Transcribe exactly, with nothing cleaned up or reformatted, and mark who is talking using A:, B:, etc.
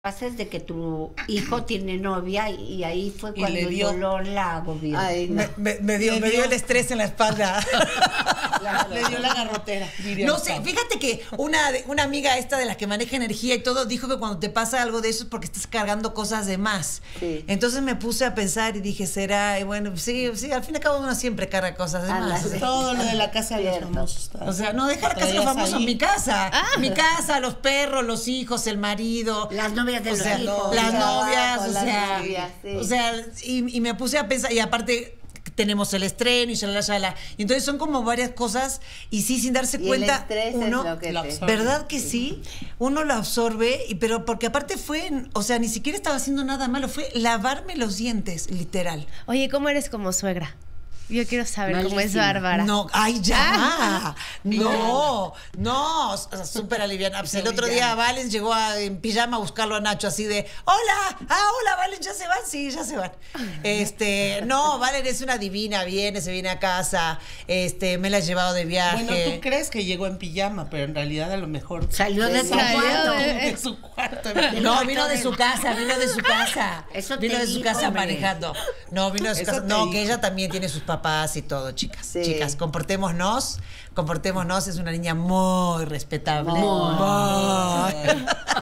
A: Pasa es de que tu hijo tiene novia y ahí fue cuando el dolor la agobió.
B: Ay, no.
C: me, me, me, dio, me dio el estrés en la espalda.
B: Le dio la garrotera.
C: No sé, fíjate que una, una amiga esta de las que maneja energía y todo dijo que cuando te pasa algo de eso es porque estás cargando cosas de más.
B: Sí.
C: Entonces me puse a pensar y dije, será, y bueno, sí, sí, al fin y al cabo uno siempre carga cosas de
B: Ah,
C: más.
B: las-
D: Todo lo de la casa de los famosos.
C: O sea, no dejar casa de los
D: Traías
C: famosos,
D: ahí.
C: mi casa.
B: Ah.
C: Mi casa, los perros, los hijos, el marido.
A: Las novias de
C: O
A: los
C: sea,
A: hijos.
C: las
B: el
C: novias,
B: trabajo,
C: o
B: las
C: sea,
B: novias, sí.
C: o sea, y, y me puse a pensar, y aparte tenemos el estreno y shalala, shalala. Y entonces son como varias cosas, y sí, sin darse
B: Y el
C: cuenta,
B: estrés
C: uno,
B: es lo que
D: lo
B: te...
D: absorbe.
C: ¿verdad que sí? Uno lo absorbe, y, pero porque aparte fue, en- o sea, ni siquiera estaba haciendo nada malo, fue lavarme los dientes, literal.
E: Oye, ¿cómo eres como suegra? Yo quiero saber cómo es
A: Malísima.
E: Bárbara.
C: No, ay, ya.
E: Ah.
C: No, no, o sea, súper aliviada. Pues el otro día Valen llegó a- en pijama a buscarlo a Nacho así de, hola, ah, hola, Valen, ¿ya se van? Sí, ya se van. Este, no, Valen es una divina, viene, se viene a casa, este, me la he llevado de viaje.
D: Bueno, tú crees que llegó en pijama, pero en realidad a lo mejor
A: Salió de su
E: Salió
A: cuarto.
E: de-
D: de su cuarto. en
C: No,
D: pijama.
C: vino de su casa, vino de su casa.
A: Eso
C: vino
A: te
C: de su
A: dijo,
C: casa
A: hombre.
C: manejando. No, vino de su
D: Eso
C: casa.
D: te
C: No,
D: dijo.
C: que ella también tiene sus papás y todo, chicas.
B: Sí.
C: Chicas, comportémonos, comportémonos. Es una niña muy respetable.
B: Muy.
C: Muy.